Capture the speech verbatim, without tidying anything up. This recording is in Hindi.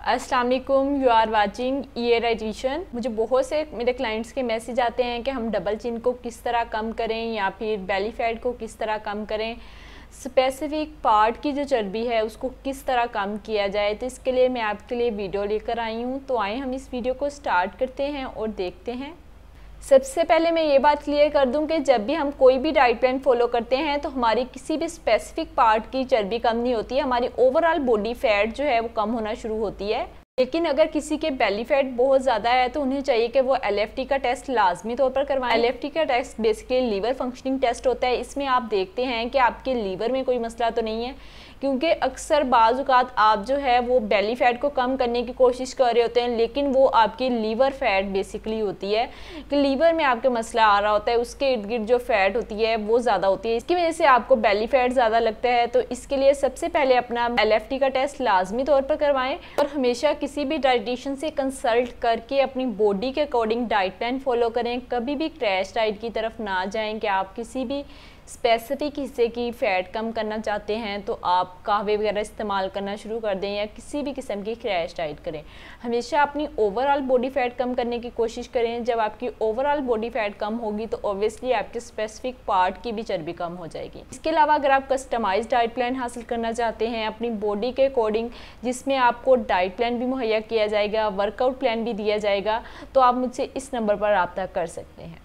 अस्सलाम वालेकुम, you are watching your dietitian. मुझे बहुत से मेरे क्लाइंट्स के मैसेज आते हैं कि हम डबल चिन को किस तरह कम करें या फिर बेली फैट को किस तरह कम करें, स्पेसिफिक पार्ट की जो चर्बी है उसको किस तरह कम किया जाए। तो इसके लिए मैं आपके लिए वीडियो लेकर आई हूँ। तो आए हम इस वीडियो को स्टार्ट करते हैं और देखते हैं। सबसे पहले मैं ये बात क्लियर कर दूं कि जब भी हम कोई भी डाइट प्लान फॉलो करते हैं तो हमारी किसी भी स्पेसिफिक पार्ट की चर्बी कम नहीं होती है, हमारी ओवरऑल बॉडी फैट जो है वो कम होना शुरू होती है। लेकिन अगर किसी के बेली फैट बहुत ज़्यादा है तो उन्हें चाहिए कि वो एल एफ टी का टेस्ट लाजमी तौर पर करवाएं। एल एफ टी का test basically liver functioning test होता है। इसमें आप देखते हैं कि आपके लीवर में कोई मसला तो नहीं है, क्योंकि अक्सर बाज़ औक़ात आप जो है वो बेली फैट को कम करने की कोशिश कर रहे होते हैं, लेकिन वो आपकी लीवर फैट बेसिकली होती है कि लीवर में आपके मसला आ रहा होता है, उसके इर्द गिर्द जो फैट होती है वो ज़्यादा होती है, इसकी वजह से आपको बेली फैट ज़्यादा लगता है। तो इसके लिए सबसे पहले अपना एल एफ टी का टेस्ट लाजमी तौर पर करवाएं और हमेशा किसी भी डाइटिशियन से कंसल्ट करके अपनी बॉडी के अकॉर्डिंग डाइट प्लान फॉलो करें। कभी भी क्रैश डाइट की तरफ ना जाएं कि आप किसी भी स्पेसिफिक हिस्से की फ़ैट कम करना चाहते हैं तो आप कहवे वगैरह इस्तेमाल करना शुरू कर दें या किसी भी किस्म की क्रैश डाइट करें। हमेशा अपनी ओवरऑल बॉडी फैट कम करने की कोशिश करें। जब आपकी ओवरऑल बॉडी फैट कम होगी तो ऑब्वियसली आपके स्पेसिफिक पार्ट की भी चर्बी कम हो जाएगी। इसके अलावा अगर आप कस्टमाइज डाइट प्लान हासिल करना चाहते हैं अपनी बॉडी के अकॉर्डिंग, जिसमें आपको डाइट प्लान भी मुहैया किया जाएगा, वर्कआउट प्लान भी दिया जाएगा, तो आप मुझसे इस नंबर पर रब्ता कर सकते हैं।